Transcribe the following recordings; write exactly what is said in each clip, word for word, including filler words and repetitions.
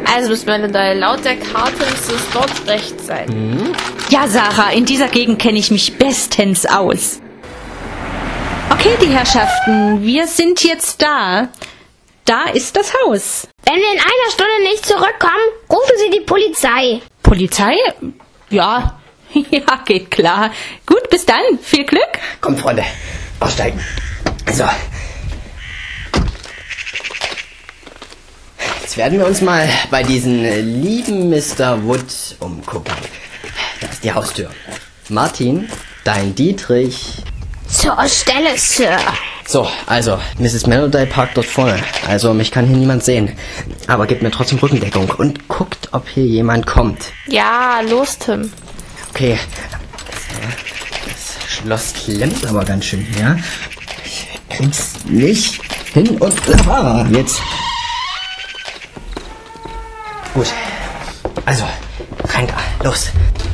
Also Miss Melody, laut der Karte müsste es dort rechts sein. Mhm. Ja, Sarah, in dieser Gegend kenne ich mich bestens aus. Okay, die Herrschaften, wir sind jetzt da. Da ist das Haus. Wenn wir in einer Stunde nicht zurückkommen, rufen Sie die Polizei. Polizei? Ja, ja, geht klar. Gut, bis dann. Viel Glück. Kommt, Freunde, aussteigen. So. Jetzt werden wir uns mal bei diesen lieben Mister Wood umgucken. Da ist die Haustür. Martin, dein Dietrich. Zur Stelle, Sir. So, also, Misses Melody parkt dort vorne. Also, mich kann hier niemand sehen. Aber gebt mir trotzdem Rückendeckung und guckt, ob hier jemand kommt. Ja, los, Tim. Okay. Das Schloss klemmt aber ganz schön hier. Ich krieg's nicht hin und... Ah, jetzt... Gut. Also, rein da. Los.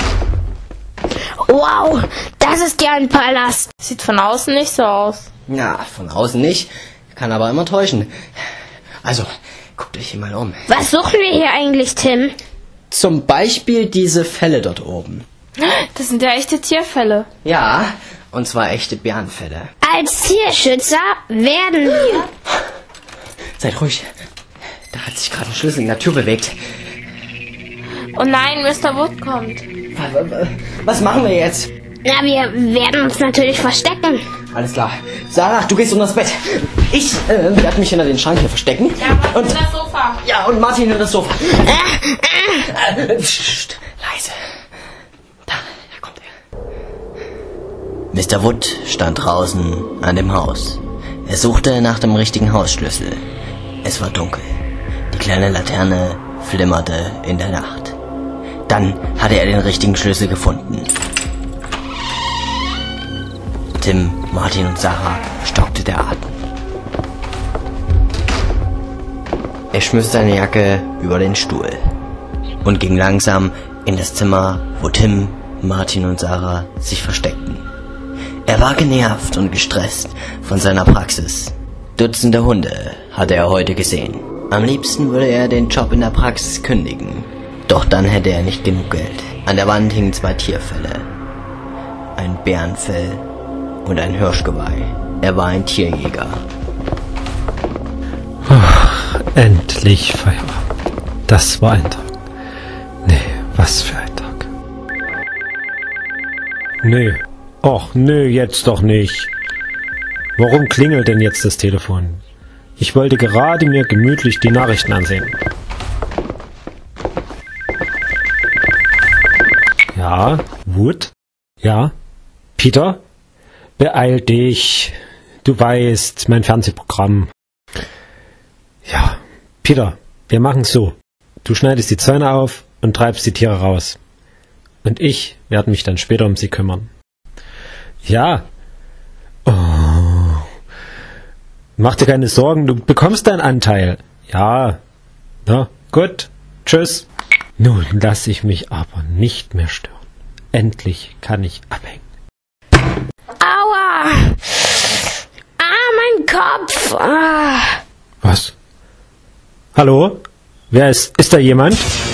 Wow, das ist ja ein Palast. Sieht von außen nicht so aus. Ja, von außen nicht. Kann aber immer täuschen. Also, guckt euch hier mal um. Was suchen wir hier eigentlich, Tim? Zum Beispiel diese Fälle dort oben. Das sind ja echte Tierfälle. Ja, und zwar echte Bärenfälle. Als Tierschützer werden wir... Seid ruhig. Da hat sich gerade ein Schlüssel in der Tür bewegt. Oh nein, Mister Wood kommt. Was machen wir jetzt? Na, wir werden uns natürlich verstecken. Alles klar. Sarah, du gehst unter das Bett. Ich äh, werde mich hinter den Schrank hier verstecken. Ja, Martin und hinter das Sofa. Ja, und Martin hinter das Sofa. Äh, äh. Äh, psst, leise. Da, da kommt er. Mister Wood stand draußen an dem Haus. Er suchte nach dem richtigen Hausschlüssel. Es war dunkel. Die kleine Laterne flimmerte in der Nacht. Dann hatte er den richtigen Schlüssel gefunden. Tim, Martin und Sarah stockte der Atem. Er schmiss seine Jacke über den Stuhl und ging langsam in das Zimmer, wo Tim, Martin und Sarah sich versteckten. Er war genervt und gestresst von seiner Praxis. Dutzende Hunde hatte er heute gesehen. Am liebsten würde er den Job in der Praxis kündigen. Doch dann hätte er nicht genug Geld. An der Wand hingen zwei Tierfelle. Ein Bärenfell und ein Hirschgeweih. Er war ein Tierjäger. Ach, endlich Feierabend. Das war ein Tag. Nee, was für ein Tag. Nee. Och, nö, jetzt doch nicht. Warum klingelt denn jetzt das Telefon? Ich wollte gerade mir gemütlich die Nachrichten ansehen. Ja, Wood? Ja? Peter? Beeil dich. Du weißt, mein Fernsehprogramm. Ja, Peter, wir machen's so. Du schneidest die Zäune auf und treibst die Tiere raus. Und ich werde mich dann später um sie kümmern. Ja. Oh. Mach dir keine Sorgen, du bekommst deinen Anteil. Ja. Na, gut. Tschüss. Nun lass ich mich aber nicht mehr stören. Endlich kann ich abhängen. Aua! Ah, mein Kopf! Ah. Was? Hallo? Wer ist... Ist da jemand?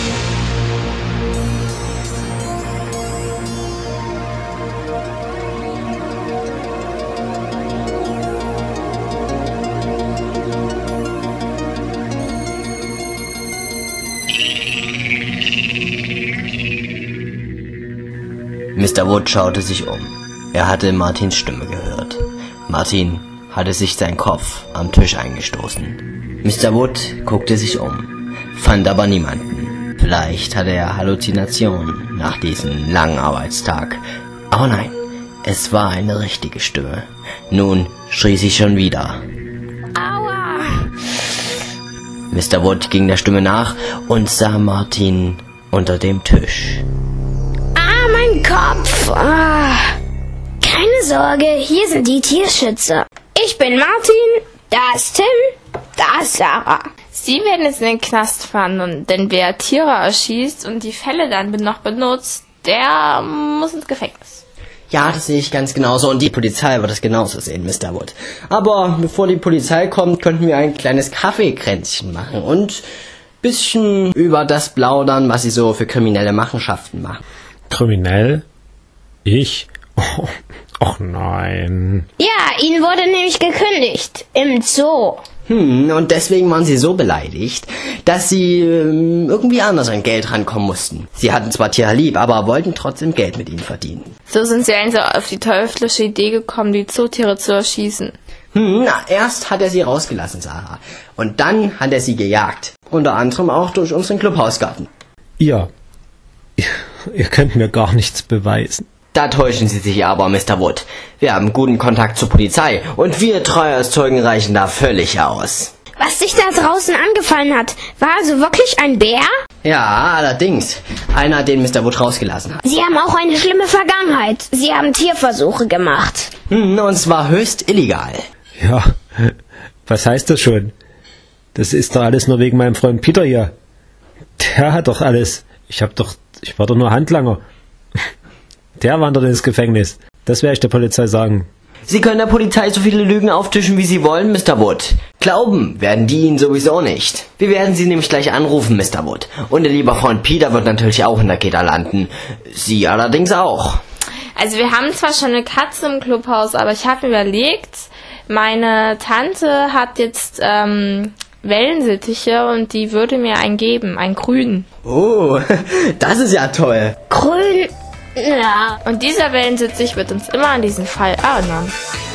Mister Wood schaute sich um. Er hatte Martins Stimme gehört. Martin hatte sich seinen Kopf am Tisch eingestoßen. Mister Wood guckte sich um, fand aber niemanden. Vielleicht hatte er Halluzinationen nach diesem langen Arbeitstag. Aber nein, es war eine richtige Stimme. Nun schrie sie schon wieder. Aua! Mister Wood ging der Stimme nach und sah Martin unter dem Tisch. Ah, mein Kopf! Ah. Keine Sorge, hier sind die Tierschützer. Ich bin Martin, da ist Tim, da ist Sarah. Sie werden jetzt in den Knast fahren, und denn wer Tiere erschießt und die Fälle dann noch benutzt, der muss ins Gefängnis. Ja, das sehe ich ganz genauso und die Polizei wird es genauso sehen, Mister Wood. Aber bevor die Polizei kommt, könnten wir ein kleines Kaffeekränzchen machen und bisschen über das plaudern, was sie so für kriminelle Machenschaften machen. Kriminell? Ich? Oh, ach nein. Ja, ihnen wurde nämlich gekündigt. Im Zoo. Hm, und deswegen waren sie so beleidigt, dass sie ähm, irgendwie anders an Geld rankommen mussten. Sie hatten zwar Tiere lieb, aber wollten trotzdem Geld mit ihnen verdienen. So sind sie also auf die teuflische Idee gekommen, die Zootiere zu erschießen. Hm, na, erst hat er sie rausgelassen, Sarah. Und dann hat er sie gejagt. Unter anderem auch durch unseren Clubhausgarten. Ihr, ihr, ihr könnt mir gar nichts beweisen. Da täuschen Sie sich aber, Mister Wood. Wir haben guten Kontakt zur Polizei und wir drei als Zeugen reichen da völlig aus. Was dich da draußen angefallen hat, war also wirklich ein Bär? Ja, allerdings. Einer, den Mister Wood rausgelassen hat. Sie haben auch eine schlimme Vergangenheit. Sie haben Tierversuche gemacht. Hm, und zwar höchst illegal. Ja, was heißt das schon? Das ist doch alles nur wegen meinem Freund Peter hier. Der hat doch alles. Ich hab doch, ich war doch nur Handlanger. Der wandert ins Gefängnis. Das werde ich der Polizei sagen. Sie können der Polizei so viele Lügen auftischen, wie Sie wollen, Mister Wood. Glauben werden die Ihnen sowieso nicht. Wir werden Sie nämlich gleich anrufen, Mister Wood. Und Ihr lieber Freund Peter wird natürlich auch in der Gitter landen. Sie allerdings auch. Also wir haben zwar schon eine Katze im Clubhaus, aber ich habe überlegt, meine Tante hat jetzt ähm, Wellensittiche und die würde mir einen geben, einen grünen. Oh, das ist ja toll. Grün. Ja. Und dieser Wellensittich wird uns immer an diesen Fall erinnern.